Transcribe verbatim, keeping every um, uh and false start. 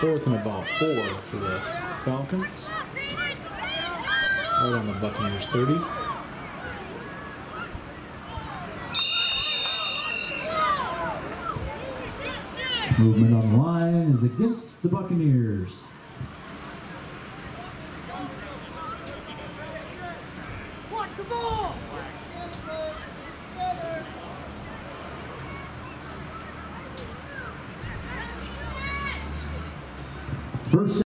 fourth and about four for the Falcons. Right on the Buccaneers thirty. Movement on the line is against the Buccaneers. First